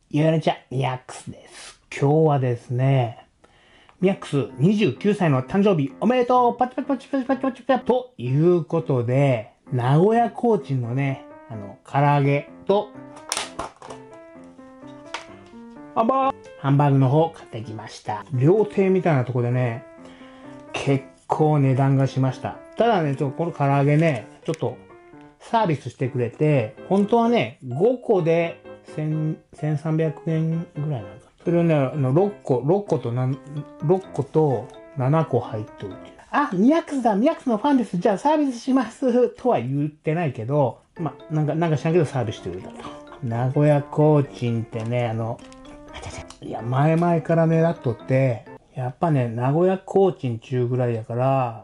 ゆうねちゃん、ミヤックスです。今日はですね、ミヤックス29歳の誕生日おめでとうパチパチパチパチパチパチパチということで、名古屋コーチンのね、唐揚げと、ハンバーグの方買ってきました。料亭みたいなとこでね、結構値段がしました。ただね、この唐揚げね、ちょっとサービスしてくれて、本当はね、5個で1300円ぐらいなんだ。それをね、6個と7個入っておいて。あ、ミヤックスだ、ミヤックスのファンです。じゃあサービスします。とは言ってないけど、なんか知らんけどサービスしてくれたと。名古屋コーチンってね、いや、前々から狙っとって、やっぱね、名古屋コーチン中ぐらいだから、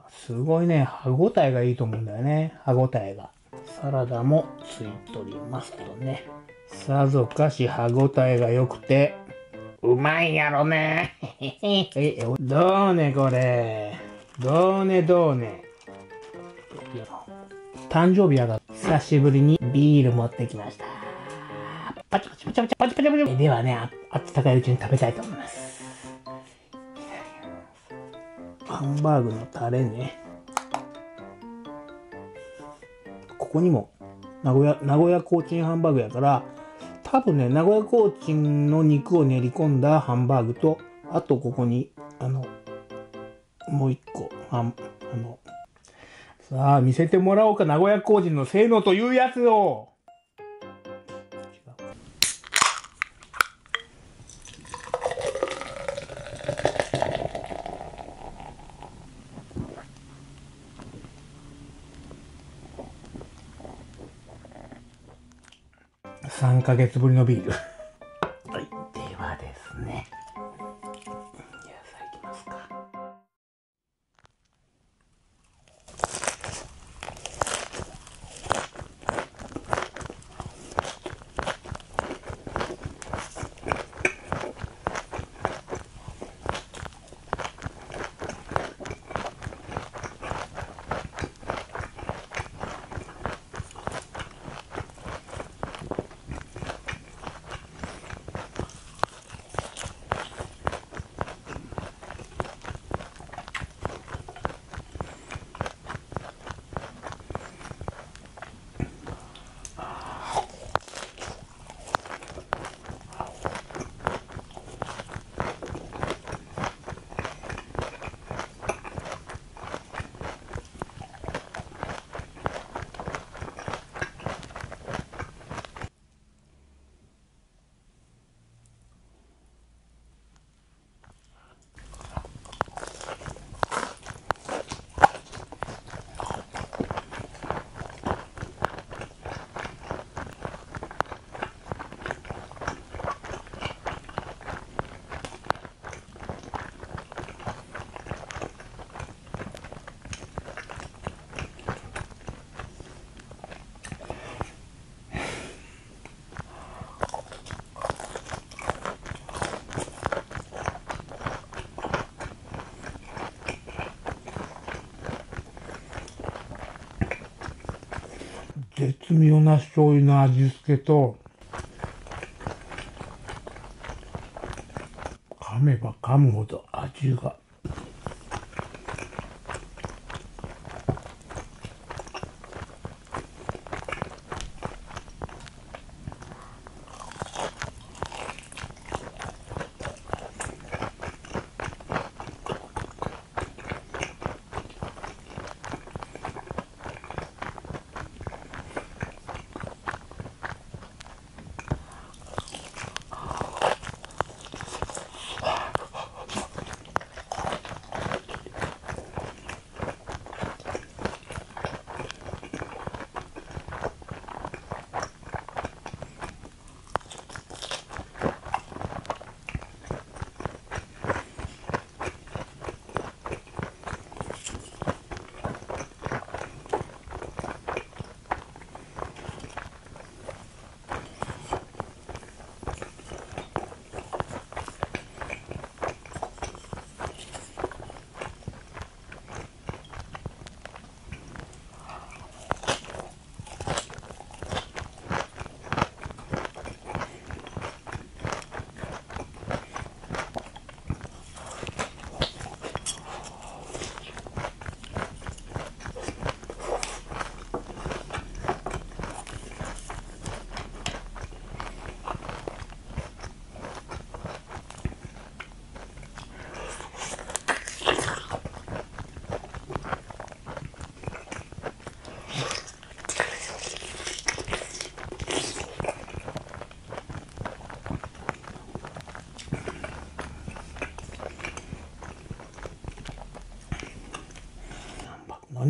すごいね、歯応えがいいと思うんだよね。歯応えが。サラダもついとりますとね。さぞかし歯応えが良くて、うまいんやろね。どうねこれ。どうね。誕生日やが久しぶりにビール持ってきました。パチパチパチパチパチパチパチ。ではね、あったかいうちに食べたいと思います。ハンバーグのタレね。ここにも名古屋コーチンハンバーグやから、多分ね、名古屋コーチンの肉を練り込んだハンバーグと、あとここに、もう一個、さあ、見せてもらおうか、名古屋コーチンのせーのというやつを。3ヶ月ぶりのビール。はい、ではですね。じゃあさあ行きますか。絶妙な醤油の味付けと、噛めば噛むほど味が。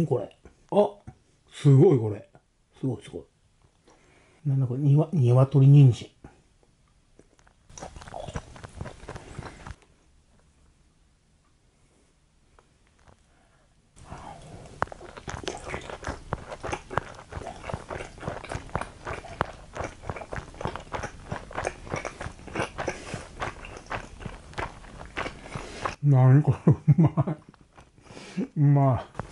何これ。あ、すごいこれ。すごいすごい。なんだこれ、鶏人参。何これ、うまい。うまい。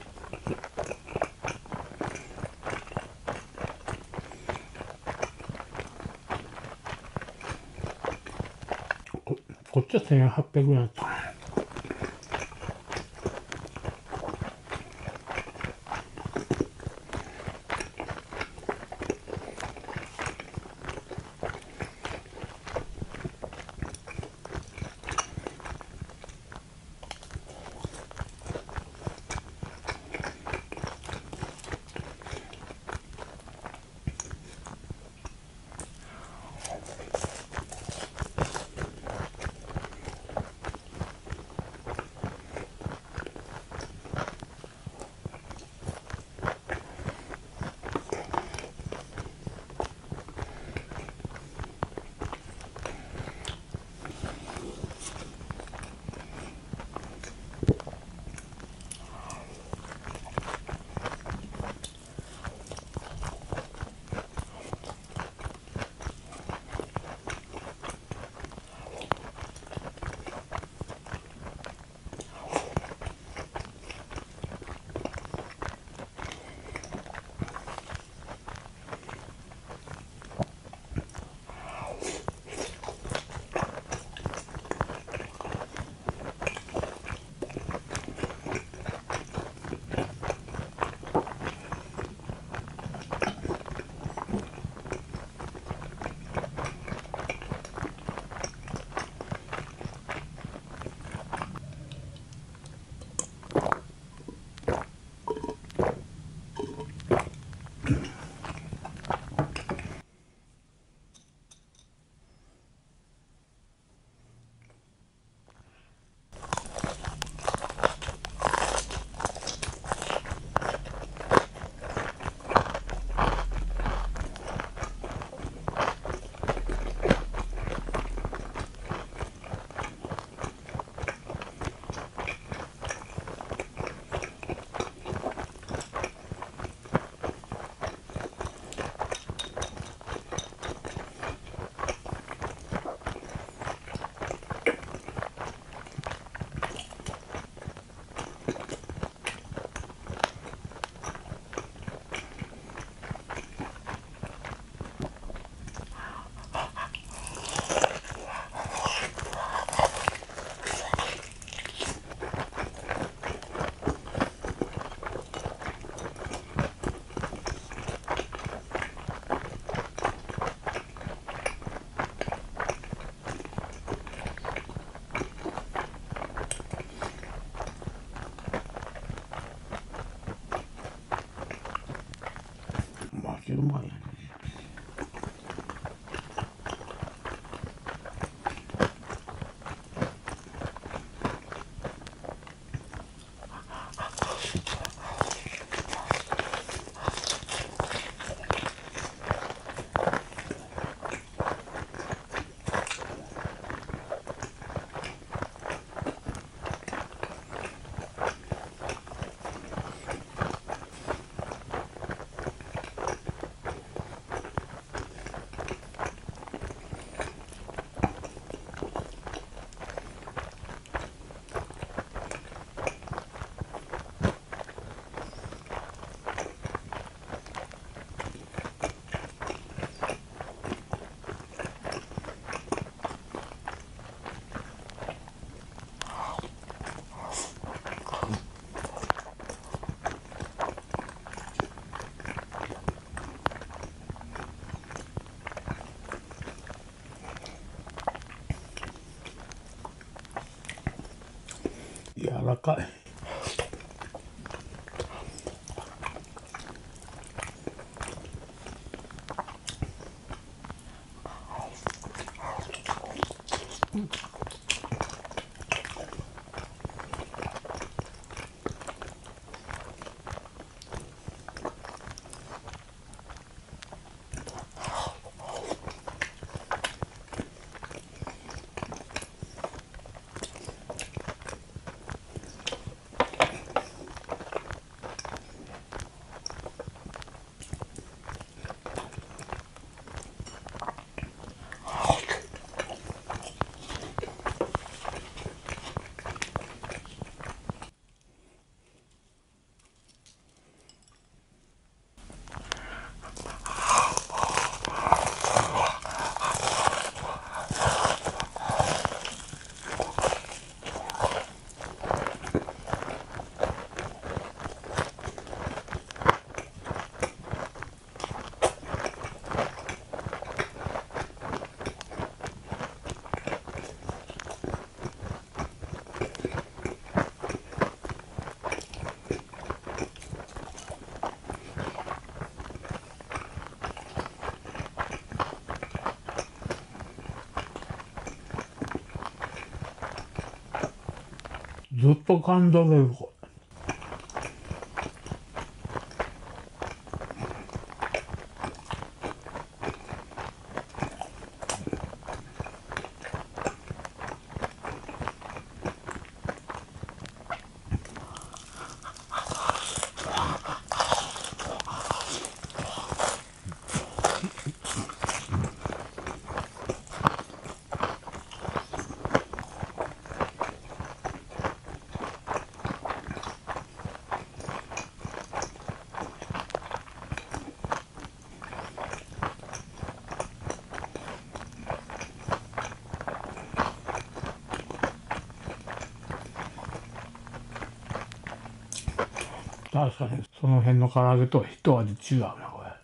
こっちは1800円だった。マジうまい。柔らかい。 ずっと感動れる。確かにその辺の唐揚げとは一味違うなこれ。